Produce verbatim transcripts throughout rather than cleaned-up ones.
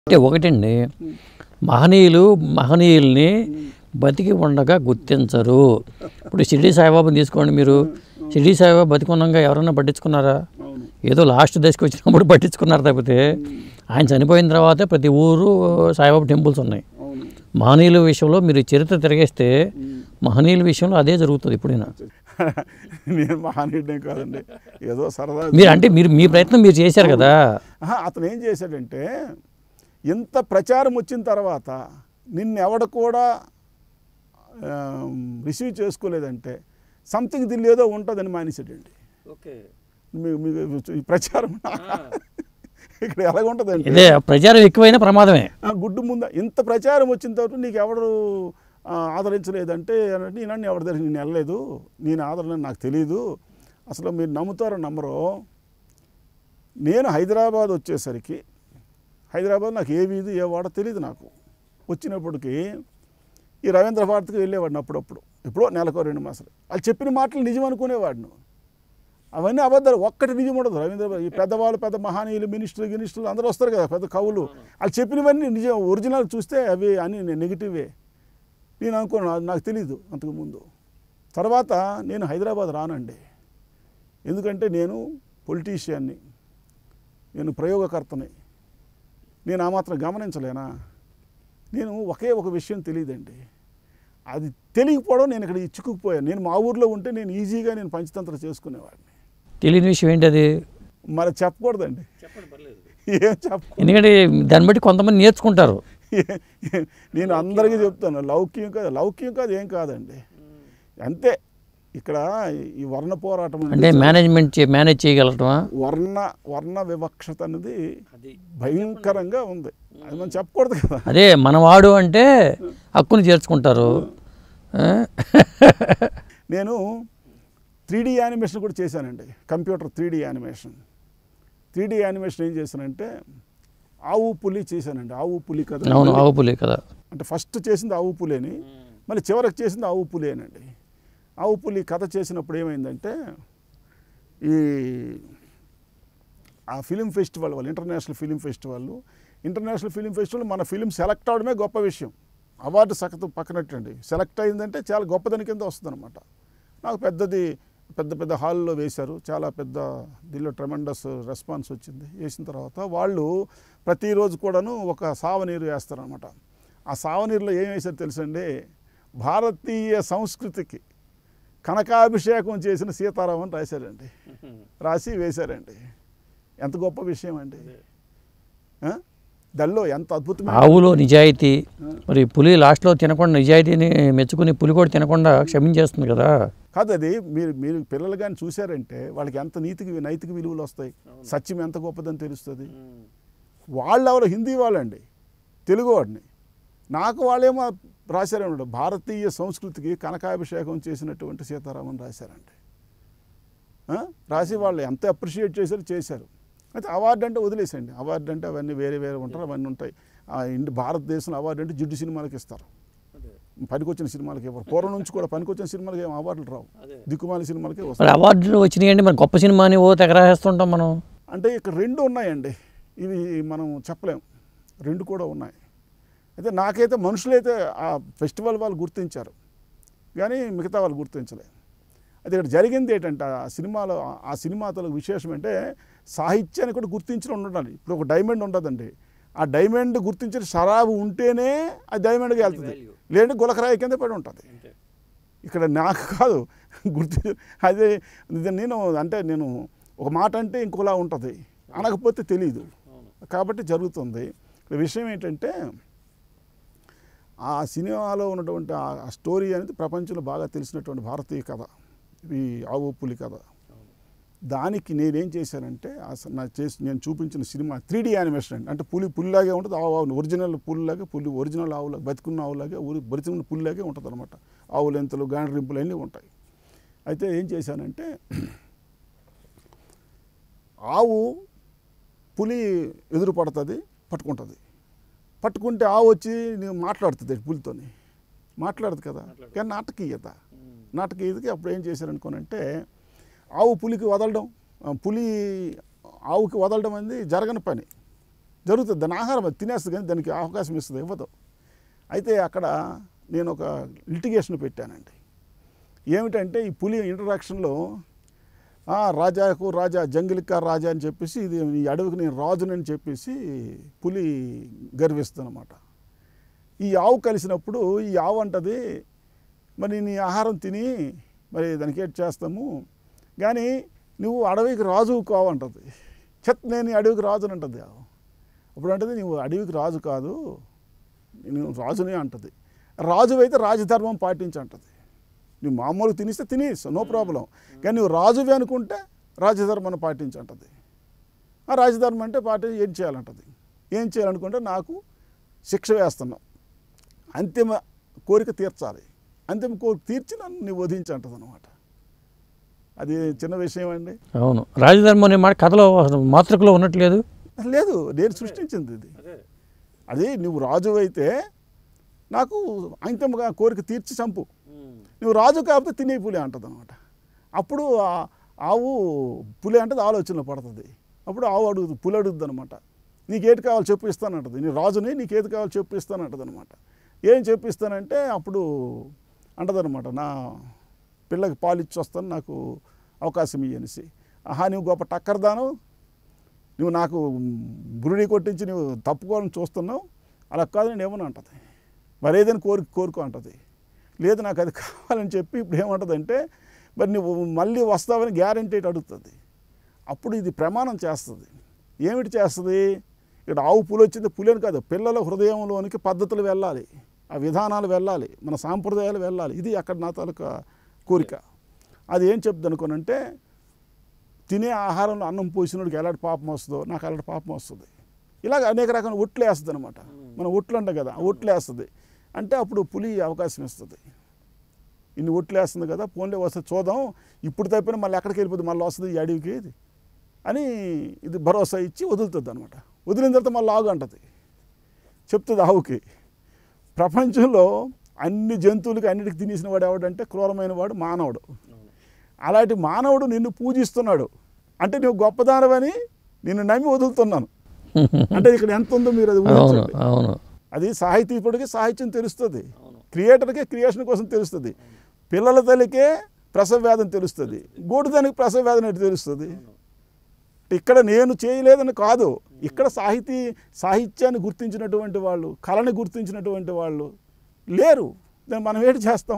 అంటే ఒకటండి, మహనీయులు మహనీయుల్ని బతికి ఉండగా గుర్తించరు. ఇప్పుడు షిరిడి సాయిబాబాని తీసుకోండి మీరు. షిరిడి సాయిబాబా బతికున్నాక ఎవరైనా పట్టించుకున్నారా? ఏదో లాస్ట్ దశకి వచ్చినప్పుడు పట్టించుకున్నారు తప్పితే ఆయన చనిపోయిన తర్వాత ప్రతి ఊరు సాయిబాబా టెంపుల్స్ ఉన్నాయి. మహనీయుల విషయంలో మీరు చరిత్ర తిరిగేస్తే మహనీయుల విషయంలో అదే జరుగుతుంది. ఇప్పుడైనా నేను మహనీయుడే కాదండి, ఏదో సరదా మీరు అంటే మీరు మీ ప్రయత్నం మీరు చేశారు కదా. అతను ఏం చేశాడంటే, ఎంత ప్రచారం వచ్చిన తర్వాత నిన్ను ఎవడ కూడా రిసీవ్ చేసుకోలేదంటే సంథింగ్ దీనిలో ఏదో ఉంటుందని మానేసాడండి. ఓకే, ఈ ప్రచారం ఇక్కడ ఎలాగ ఉంటుందండి, ఇదే ప్రచారం ఎక్కువైనా ప్రమాదమే. గుడ్డు ముందు ఇంత ప్రచారం వచ్చిన తర్వాత నీకు ఎవరు ఆదరించలేదంటే నేనన్నీ ఎవరి దగ్గర నేను వెళ్ళలేదు, నేను ఆదరణ నాకు తెలియదు. అసలు మీరు నమ్ముతారో నమ్మరో, నేను హైదరాబాద్ వచ్చేసరికి హైదరాబాద్ నాకు ఏ వీధి ఏ వాడో తెలియదు. నాకు వచ్చినప్పటికీ ఈ రవీంద్ర భారతికి వెళ్ళేవాడిని అప్పుడప్పుడు, ఎప్పుడో నెలకో రెండు మాసాలు. వాళ్ళు చెప్పిన మాటలు నిజం అనుకునేవాడిని. అవన్నీ అబద్ధాలు, ఒక్కటి నిజం ఉండదు. రవీంద్ర ఈ పెద్దవాళ్ళు, పెద్ద మహానీయులు, మినిస్టర్లు మినిస్టర్లు అందరూ వస్తారు కదా, పెద్ద కవులు, వాళ్ళు చెప్పినవన్నీ నిజం. ఒరిజినల్ చూస్తే అవి అన్నీ నెగిటివే. నేను అనుకున్నాను, నాకు తెలీదు అంతకుముందు. తర్వాత నేను హైదరాబాద్ రానండి, ఎందుకంటే నేను పొలిటీషియన్ని, నేను ప్రయోగకర్తని, నేను ఆ మాత్రం గమనించలేనా? నేను ఒకే ఒక విషయం తెలియదండి, అది తెలియకపోవడం నేను ఇక్కడ చిక్కుకుపోయాను. నేను మా ఊర్లో ఉంటే నేను ఈజీగా నేను పంచతంత్ర చేసుకునేవాడిని. తెలియని విషయం ఏంటి అది? మరి చెప్పకూడదండి, ఏం చెప్పకూడదు, ఎందుకంటే దాన్ని బట్టి కొంతమంది నేర్చుకుంటారు. నేను అందరికీ చెప్తాను, లౌక్యం కాదు, లౌక్యం కాదు, ఏం కాదండి, అంతే. ఇక్కడ ఈ వర్ణ పోరాటం అంటే మేనేజ్మెంట్ మేనేజ్ చేయగలటమా? వర్ణ వర్ణ వివక్షత అనేది భయంకరంగా ఉంది, అది మనం చెప్పకూడదు కదా. అదే మనవాడు అంటే హక్కుని చేర్చుకుంటారు. నేను త్రీ డీ యానిమేషన్ కూడా చేశానండి, computer three D animation. Three D animation ఏం చేశానంటే ఆవు పులి చేశానండి. ఆవు పులి కథ. అవును, ఆవు పులి కథ. అంటే ఫస్ట్ చేసింది ఆవు పులిని, మళ్ళీ చివరికి చేసింది ఆవు పులేనండి. ఆవు పులి కథ చేసినప్పుడు ఏమైందంటే, ఈ ఆ ఫిలిం ఫెస్టివల్ వాళ్ళు, international film festival international film festival మన ఫిలిం సెలెక్ట్ అవడమే గొప్ప విషయం. అవార్డు సగతు పక్కనట్టండి, సెలెక్ట్ అయిందంటే చాలా గొప్పదని కింద వస్తుంది అనమాట. నాకు పెద్దది పెద్ద పెద్ద హాల్లో వేశారు, చాలా పెద్ద దీనిలో ట్రెమెండస్ రెస్పాన్స్ వచ్చింది. వేసిన తర్వాత వాళ్ళు ప్రతిరోజు కూడాను ఒక సావనీరు వేస్తారనమాట. ఆ సావనీరులో ఏం వేశారు తెలుసండి, భారతీయ సంస్కృతికి కనకాభిషేకం చేసిన సీతారాం అని రాశారండి, రాసి వేశారండి. ఎంత గొప్ప విషయం అండి, దానిలో ఎంత అద్భుతమైన ఆవులో నిజాయితీ. మరి పులి లాస్ట్లో తినకుండా నిజాయితీని మెచ్చుకుని పులి కూడా తినకుండా క్షమించేస్తుంది కదా. కాదు, అది మీరు మీరు పిల్లలు కానీ చూశారంటే వాళ్ళకి ఎంత నీతికి నైతిక విలువలు వస్తాయి, సత్యం ఎంత గొప్పదని తెలుస్తుంది. వాళ్ళు ఎవరు హిందీ వాళ్ళండి, తెలుగు వాడిని. నాకు వాళ్ళేమో రాశారన్నమాట, భారతీయ సంస్కృతికి కనకాభిషేకం చేసినటువంటి సీతారామన్ రాశారండి. రాసి వాళ్ళు ఎంత అప్రిషియేట్ చేశారు చేశారు. అయితే అవార్డు అంటే వదిలేసండి, అవార్డు అంటే అవన్నీ వేరే వేరే ఉంటారు, అవన్నీ ఉంటాయి. ఇండి భారతదేశంలో అవార్డు అంటే జిడ్డు సినిమాలకు ఇస్తారు, పనికొచ్చిన సినిమాలకి ఇవ్వరు. పూర్వం నుంచి కూడా పనికొచ్చిన సినిమాలకి ఏం అవార్డులు రావు, దిక్కుమాలి సినిమాలకే వస్తాయి. అవార్డులు వచ్చినాయండి, మన గొప్ప సినిమాని ఓ తెగరాసేస్తుంటాం మనం. అంటే ఇక్కడ రెండు ఉన్నాయండి, ఇవి మనం చెప్పలేం, రెండు కూడా ఉన్నాయి. అయితే నాకైతే మనుషులైతే ఆ ఫెస్టివల్ వాళ్ళు గుర్తించారు కానీ మిగతా వాళ్ళు గుర్తించలేదు. అయితే ఇక్కడ జరిగింది ఏంటంటే, ఆ సినిమాలో ఆ సినిమాతో విశేషం అంటే సాహిత్యాన్ని కూడా గుర్తించడం ఉండాలి. ఇప్పుడు ఒక డైమండ్ ఉంటుందండి, ఆ డైమండ్ గుర్తించిన షరాబు ఉంటేనే అది డైమండ్గా వెళ్తుంది, లేదంటే గులకరాయి కింద పడి ఉంటుంది. ఇక్కడ నాకు కాదు గుర్తి, అదే నేను అంటే నేను ఒక మాట అంటే ఇంకోలా ఉంటుంది, అనకపోతే తెలీదు, కాబట్టి జరుగుతుంది. విషయం ఏంటంటే, ఆ సినిమాలో ఉన్నటువంటి ఆ స్టోరీ అనేది ప్రపంచంలో బాగా తెలిసినటువంటి భారతీయ కథ, ఈ ఆవు పులి కథ. దానికి నేనేం చేశానంటే, నా చేసి నేను చూపించిన సినిమా త్రీ డీ యానిమేషన్ అండి. అంటే పులి పులిలాగే ఉంటుంది, ఆవు ఆవు ఒరిజినల్ పులిలాగే, పులి ఒరిజినల్ ఆవులాగా, బతికున్న ఆవులాగే, ఒరిజినల్ పులిలాగే ఉంటుంది అనమాట. ఆవులు ఎంతలు గాండ్రింపులు అన్నీ ఉంటాయి. అయితే ఏం చేశానంటే, ఆవు పులి ఎదురు పడుతుంది, పట్టుకుంటుంది. పట్టుకుంటే ఆవు వచ్చి నేను మాట్లాడుతుంది పులితోని, మాట్లాడదు కదా, కానీ నాటకీయత నాటకీయతకి అప్పుడు ఏం చేశారనుకోనంటే, ఆవు పులికి వదలడం, పులి ఆవుకి వదలడం అనేది జరగని పని. జరుగుతుంది, దాని ఆహారం అది తినేస్తుంది కానీ దానికి అవకాశం ఇస్తుంది, ఇవ్వదు. అయితే అక్కడ నేను ఒక లిటిగేషన్ పెట్టానండి. ఏమిటంటే ఈ పులి ఇంట్రడక్షన్లో రాజాకు రాజా జంగిలికా రాజా అని చెప్పేసి ఇది ఈ అడవికి నేను రాజునని చెప్పేసి పులి గర్విస్తుందన్నమాట. ఈ ఆవు కలిసినప్పుడు ఈ ఆవు అంటది, మరి నీ ఆహారం తిని మరి దానికి ఏం చేస్తాము కానీ నువ్వు అడవికి రాజు కావంటది. చెత్ నేను అడవికి రాజుని అంటది ఆవు. అప్పుడు అంటది నువ్వు అడవికి రాజు కాదు, నేను రాజునే అంటది. రాజు అయితే రాజధర్మం పాటించి అంటది. నువ్వు మామూలు తినిస్తే తినేస్తా, నో ప్రాబ్లం, కానీ నువ్వు రాజువి అనుకుంటే రాజధర్మాన్ని పాటించి అంటది. ఆ రాజధర్మం అంటే పాటించి ఏం చేయాలంటది. ఏం చేయాలనుకుంటే నాకు శిక్ష వేస్తున్నావు, అంతిమ కోరిక తీర్చాలి, అంతిమ కోరిక తీర్చి నన్ను నువ్వు వధించి అంటది అనమాట. అది చిన్న విషయం అండి. అవును, రాజధర్మం అనే మాట కథలో మాతృకలో ఉన్నట్లేదు. లేదు, నేను సృష్టించింది ఇది. అది నువ్వు రాజు అయితే నాకు అంతిమగా కోరిక తీర్చి చంపు, నువ్వు రాజు కాకపోతే తినే పులి అంటది అనమాట. అప్పుడు ఆవు పులి అంటే ఆలోచనలో పడుతుంది. అప్పుడు ఆవు అడుగుతుంది, పులి అడుగుతుంది అనమాట, నీకేది కావాలి చెప్పు ఇస్తానంటది. నీ రాజుని నీకేది కావాలి చెప్పు ఇస్తానంటది అనమాట. ఏం చెప్పిస్తానంటే అప్పుడు అంటదనమాట, నా పిల్లకి పాలు ఇచ్చి వస్తాను, నాకు అవకాశం ఇయ్యనేసి. ఆహా నువ్వు గొప్ప టక్కర్దాను, నువ్వు నాకు బురుడి కొట్టించి నువ్వు తప్పుకోవాలని చూస్తున్నావు, అలా కాదు నేను ఏమన్నా అంటది. మరి ఏదైనా కోరిక కోరుకో అంటది. లేదు నాకు అది కావాలని చెప్పి ఇప్పుడు ఏమంటుందంటే మరి నువ్వు మళ్ళీ వస్తావని గ్యారంటీ అడుగుతుంది. అప్పుడు ఇది ప్రమాణం చేస్తుంది. ఏమిటి చేస్తుంది, ఇక్కడ ఆవు పులి వచ్చింది, పులి అని కాదు, పిల్లల హృదయంలోనికి పద్ధతులు వెళ్ళాలి, ఆ విధానాలు వెళ్ళాలి, మన సాంప్రదాయాలు వెళ్ళాలి. ఇది అక్కడ నా తాలూకా కోరిక. అది ఏం చెప్తుంది అనుకోనంటే తినే ఆహారంలో అన్నం పోసినోడికి ఎలాంటి పాపం వస్తుందో నాకు అలాంటి పాపం వస్తుంది. ఇలాగ అనేక రకాల ఒట్లు వేస్తుంది అనమాట. మనం ఒట్లు అంటాం కదా, ఒట్లు వేస్తుంది. అంటే అప్పుడు పులి అవకాశం ఇస్తుంది, ఇన్ని ఒట్లు వేస్తుంది కదా, ఫోన్లే వస్తుంది చూద్దాం, ఇప్పుడు తప్పిన మళ్ళీ ఎక్కడికి వెళ్ళిపోతుంది, మళ్ళీ వస్తుంది ఈ అడవికి అని ఇది భరోసా ఇచ్చి వదులుతుంది అనమాట. వదిలిన తర్వాత మళ్ళీ ఆగు అంటది. చెప్తుంది ఆవుకి, ప్రపంచంలో అన్ని జంతువులకి అన్నిటికి తినేసిన వాడు ఎవడంటే క్రూరమైన వాడు మానవుడు. అలాంటి మానవుడు నిన్ను పూజిస్తున్నాడు అంటే నువ్వు గొప్పదానవని నిన్ను నమ్మి వదులుతున్నాను అంటే ఇక్కడ ఎంత ఉందో మీరు అది ఊహించండి. అది సాహితీపుడికి సాహిత్యం తెలుస్తుంది, క్రియేటర్కే క్రియేషన్ కోసం తెలుస్తుంది, పిల్లల తల్లికే ప్రసవ వేదన తెలుస్తుంది, గూడుదానికి ప్రసవ వేదన ఎటు తెలుస్తుంది. ఇక్కడ నేను చేయలేదని కాదు, ఇక్కడ సాహితీ సాహిత్యాన్ని గుర్తించినటువంటి వాళ్ళు, కళని గుర్తించినటువంటి వాళ్ళు లేరు. దాన్ని మనం ఏంటి చేస్తాం,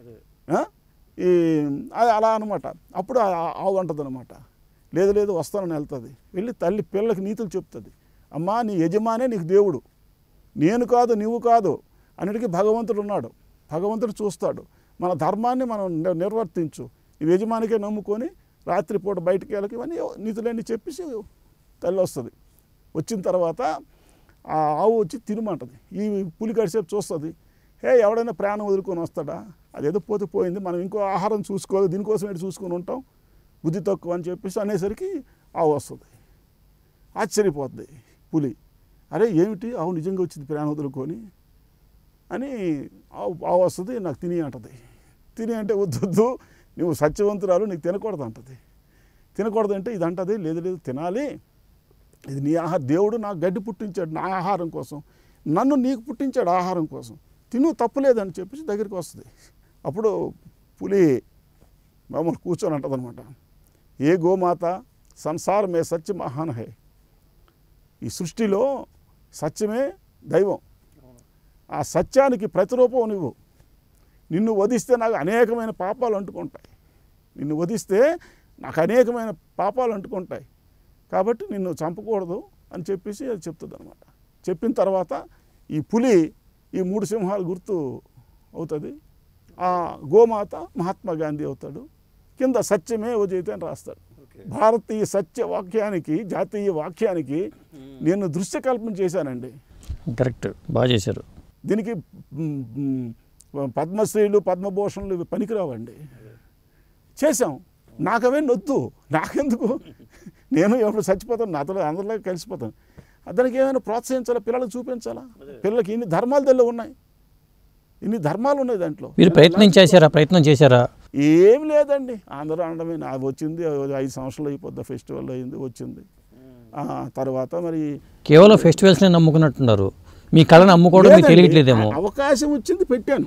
ఈ అది అలా అనమాట. అప్పుడు ఆవు అంటది అనమాట, లేదు లేదు వస్తానని వెళ్తుంది. వెళ్ళి తల్లి పిల్లలకి నీతులు చెప్తుంది. అమ్మా నీ యజమానే నీకు దేవుడు, నేను కాదు నువ్వు కాదు, అన్నిటికీ భగవంతుడు ఉన్నాడు, భగవంతుడు చూస్తాడు, మన ధర్మాన్ని మనం నిర్వర్తించు, ఈ యజమానికే నమ్ముకొని రాత్రిపూట బయటికి వెళ్ళకి ఇవన్నీ నీతులన్నీ చెప్పేసి తల్లి వస్తుంది. వచ్చిన తర్వాత ఆ ఆవు వచ్చి తినమంటది. ఈ పులి కడిసేపు చూస్తుంది, హే ఎవడైనా ప్రాణం వదులుకొని వస్తాడా, అదేదో పోతే పోయింది, మనం ఇంకో ఆహారం చూసుకోవాలి, దీనికోసం ఏంటి చూసుకొని ఉంటాం, బుద్ధి తక్కువ అని చెప్పేసి అనేసరికి ఆవు వస్తుంది. ఆశ్చర్యపోతుంది పులి, అరే ఏమిటి ఆవు నిజంగా వచ్చింది ప్రాణం వదులుకొని అని. ఆవు ఆవు వస్తుంది, నాకు తిని అంటది. తిని అంటే వద్దు వద్దు నువ్వు సత్యవంతురాలు, నీకు తినకూడదు అంటది. తినకూడదు అంటే ఇది అంటది, లేదు లేదు తినాలి, ఇది నీ ఆహారం, దేవుడు నాకు గడ్డి పుట్టించాడు నా ఆహారం కోసం, నన్ను నీకు పుట్టించాడు ఆహారం కోసం, తిను తప్పులేదని చెప్పేసి దగ్గరికి వస్తుంది. అప్పుడు పులి మామూలు కూర్చొని అంటది అనమాట, ఏ గోమాత సంసార్ మే సత్య మహాన్ హై, ఈ సృష్టిలో సత్యమే దైవం, ఆ సత్యానికి ప్రతిరూపం నువ్వు, నిన్ను వధిస్తే నాకు అనేకమైన పాపాలు అంటుకుంటాయి, నిన్ను వధిస్తే నాకు అనేకమైన పాపాలు అంటుకుంటాయి, కాబట్టి నిన్ను చంపకూడదు అని చెప్పేసి అది చెప్తుంది అనమాట. చెప్పిన తర్వాత ఈ పులి ఈ మూడు సింహాలు గుర్తు అవుతుంది, ఆ గోమాత మహాత్మా గాంధీ అవుతాడు, కింద సత్యమే ఓజైతే అని రాస్తాడు. భారతీయ సత్య వాక్యానికి, జాతీయ వాక్యానికి నేను దృశ్య కల్పన చేశానండి. కరెక్ట్, బాగా చేశారు. దీనికి పద్మశ్రీలు పద్మభూషణలు ఇవి పనికిరావండి, చేసాం. నాకు అవే నొద్దు, నాకెందుకు, నేను ఎప్పుడు చచ్చిపోతాను, నాతో అందరిలో కలిసిపోతాను. దానికి ఏమైనా ప్రోత్సహించాలా, పిల్లలకు చూపించాలా, పిల్లలకి ఇన్ని ధర్మాలు తెల్ల ఉన్నాయి, ఇన్ని ధర్మాలు ఉన్నాయి దాంట్లో. మీరు ప్రయత్నం చేశారా ప్రయత్నం చేశారా ఏం లేదండి, అందరూ అనడమే, నాకు వచ్చింది ఐదు సంవత్సరాలు అయిపోద్ది, ఫెస్టివల్ అయింది వచ్చింది, ఆ తర్వాత మరి కేవలం ఫెస్టివల్స్ని నమ్ముకున్నట్టున్నారు, మీ కళను అమ్ముకోవడం మీకు లేదండి, తెలియట్లేదేమో. అవకాశం వచ్చింది పెట్టాను.